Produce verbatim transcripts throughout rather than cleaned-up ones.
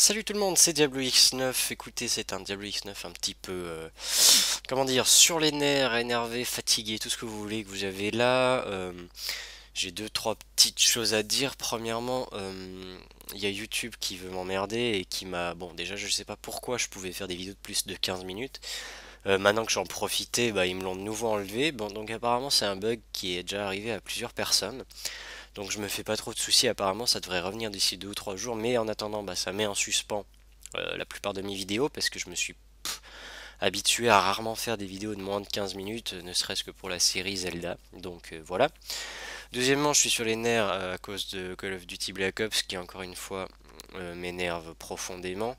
Salut tout le monde, c'est Diablo X neuf. Écoutez, c'est un Diablo X neuf un petit peu, euh, comment dire, sur les nerfs, énervé, fatigué, tout ce que vous voulez que vous avez là. Euh, j'ai deux, trois petites choses à dire. Premièrement, euh, il y a YouTube qui veut m'emmerder et qui m'a... Bon, déjà, je sais pas pourquoi je pouvais faire des vidéos de plus de quinze minutes. Euh, maintenant que j'en profitais, bah, ils me l'ont de nouveau enlevé. Bon, donc apparemment, c'est un bug qui est déjà arrivé à plusieurs personnes. Donc je me fais pas trop de soucis, apparemment ça devrait revenir d'ici deux ou trois jours, mais en attendant bah, ça met en suspens euh, la plupart de mes vidéos parce que je me suis pff, habitué à rarement faire des vidéos de moins de quinze minutes, ne serait-ce que pour la série Zelda, donc euh, voilà. Deuxièmement, je suis sur les nerfs euh, à cause de Call of Duty Black Ops qui encore une fois euh, m'énerve profondément.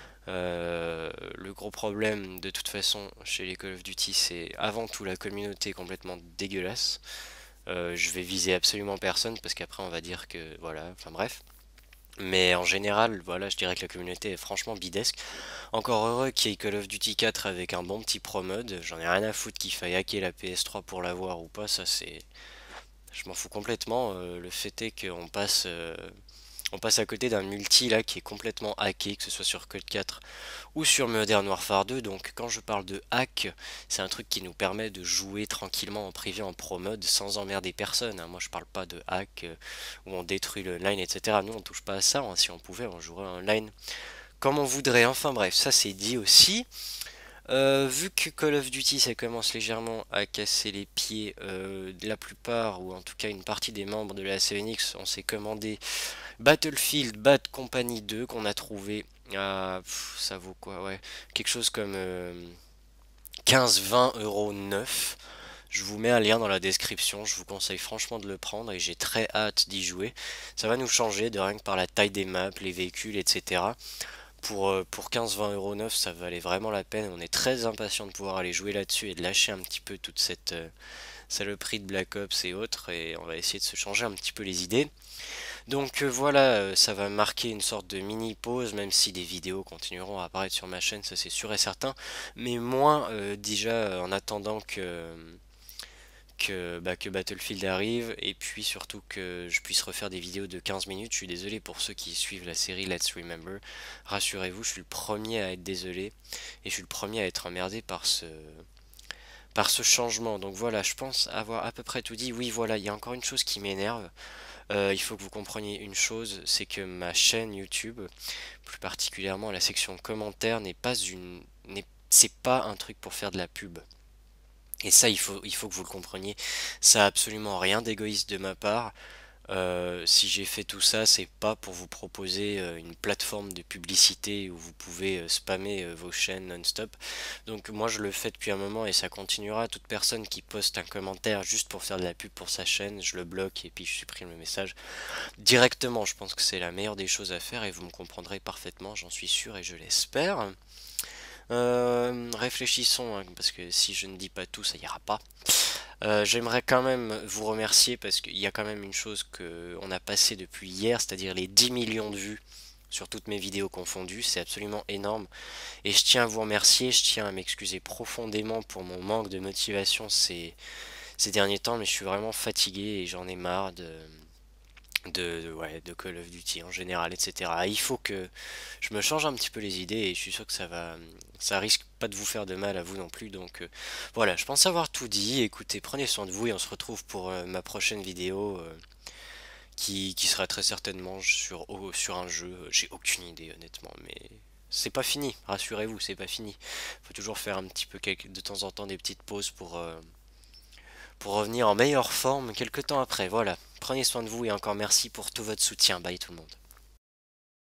Euh, le gros problème de toute façon chez les Call of Duty c'est avant tout la communauté complètement dégueulasse. Euh, je vais viser absolument personne parce qu'après on va dire que voilà, enfin bref. Mais en général, voilà, je dirais que la communauté est franchement bidesque. Encore heureux qu'il y ait Call of Duty quatre avec un bon petit pro mode. J'en ai rien à foutre qu'il faille hacker la P S trois pour l'avoir ou pas, ça c'est... Je m'en fous complètement. Euh, le fait est qu'on passe, euh, on passe à côté d'un multi là qui est complètement hacké, que ce soit sur Code quatre ou sur Modern Warfare deux. Donc quand je parle de hack, c'est un truc qui nous permet de jouer tranquillement en privé en pro mode sans emmerder personne, hein. Moi je parle pas de hack euh, où on détruit le line, et cetera. Nous on touche pas à ça, hein. Si on pouvait on jouerait un line comme on voudrait. Enfin bref, ça c'est dit aussi. Euh, vu que Call of Duty ça commence légèrement à casser les pieds, euh, de la plupart ou en tout cas une partie des membres de la C N X, on s'est commandé Battlefield Bad Company deux qu'on a trouvé à... pff, ça vaut quoi, ouais, quelque chose comme euh, quinze vingt euros neuf. Je vous mets un lien dans la description, je vous conseille franchement de le prendre et j'ai très hâte d'y jouer. Ça va nous changer de rien que par la taille des maps, les véhicules, et cetera. Pour, euh, pour quinze vingt euros neuf, ça valait vraiment la peine. On est très impatient de pouvoir aller jouer là-dessus et de lâcher un petit peu toute cette euh, saloperie de Black Ops et autres. Et on va essayer de se changer un petit peu les idées. Donc euh, voilà, euh, ça va marquer une sorte de mini pause, même si des vidéos continueront à apparaître sur ma chaîne, ça c'est sûr et certain. Mais moins euh, déjà euh, en attendant que que, bah, que Battlefield arrive et puis surtout que je puisse refaire des vidéos de quinze minutes. Je suis désolé pour ceux qui suivent la série Let's Remember. Rassurez-vous, je suis le premier à être désolé et je suis le premier à être emmerdé par ce, par ce changement. Donc voilà, je pense avoir à peu près tout dit. Oui, voilà, il y a encore une chose qui m'énerve. Euh, il faut que vous compreniez une chose, c'est que ma chaîne YouTube, plus particulièrement la section commentaires, n'est pas une, n'est, c'est pas un truc pour faire de la pub. Et ça, il faut, il faut que vous le compreniez. Ça a absolument rien d'égoïste de ma part. Euh, si j'ai fait tout ça, c'est pas pour vous proposer euh, une plateforme de publicité où vous pouvez euh, spammer euh, vos chaînes non-stop. Donc moi je le fais depuis un moment et ça continuera. Toute personne qui poste un commentaire juste pour faire de la pub pour sa chaîne, je le bloque et puis je supprime le message directement. Je pense que c'est la meilleure des choses à faire et vous me comprendrez parfaitement, j'en suis sûr et je l'espère. Euh, réfléchissons, hein, parce que si je ne dis pas tout, ça ira pas. Euh, j'aimerais quand même vous remercier parce qu'il y a quand même une chose que on a passé depuis hier, c'est-à-dire les dix millions de vues sur toutes mes vidéos confondues. C'est absolument énorme. Et je tiens à vous remercier, je tiens à m'excuser profondément pour mon manque de motivation ces, ces derniers temps, mais je suis vraiment fatigué et j'en ai marre de, de, de, ouais, de Call of Duty en général, et cetera. Il faut que je me change un petit peu les idées et je suis sûr que ça va, ça risque pas de vous faire de mal à vous non plus. Donc euh, voilà, je pense avoir tout dit. Écoutez, prenez soin de vous et on se retrouve pour euh, ma prochaine vidéo euh, qui, qui sera très certainement sur, oh, sur un jeu. J'ai aucune idée honnêtement, mais c'est pas fini. Rassurez-vous, c'est pas fini. Faut toujours faire un petit peu quelques- de temps en temps des petites pauses pour euh, pour revenir en meilleure forme quelques temps après. Voilà. Prenez soin de vous et encore merci pour tout votre soutien. Bye tout le monde.